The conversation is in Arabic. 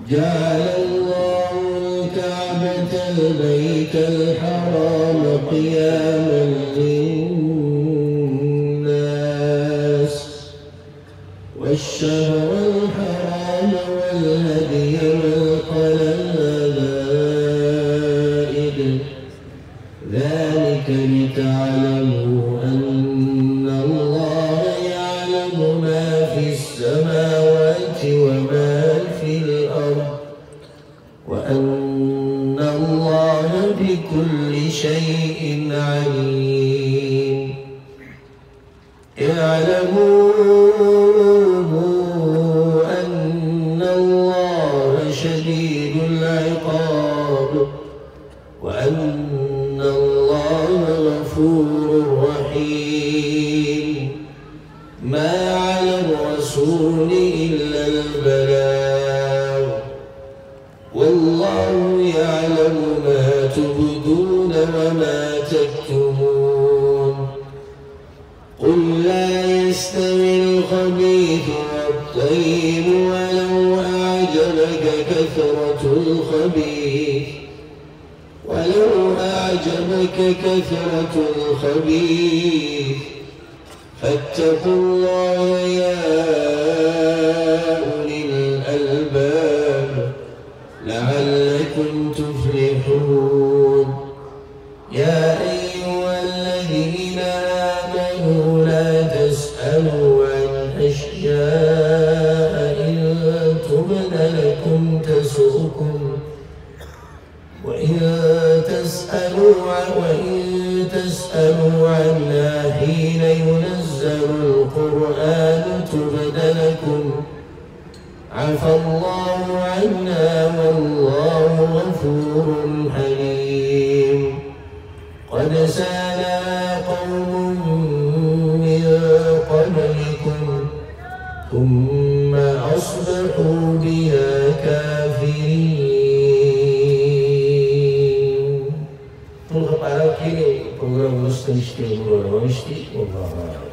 جعل الله الكعبة البيت الحرام قياما للناس والشهر الحرام والهدي والقلائد ذلك لتعلموا أن الله يعلم ما في السماوات وما في الأرض وأن الله بكل شيء عليم. اعلموا أن الله شديد العقاب وأن الله غفور رحيم. ما على الرسول إلا البلاغ والله يعلم ما تبدون وما تكتمون. قل لا يستوي الخبيث والطيب ولو أعجبك كثرة الخبيث فاتقوا الله يا أولي الألباب لعلكم تفلحون. يا أيها الذين آمنوا لا تسألوا عن أشياء إن تبد لكم تسؤكم وإن تسألوا عنها حين ينزل القرآن تبد لكم عفى الله عنا والله غفور حليم. قد سألها قوم من قبلكم ثم أصبحوا بها كافرين. Program Muslim Istimewa,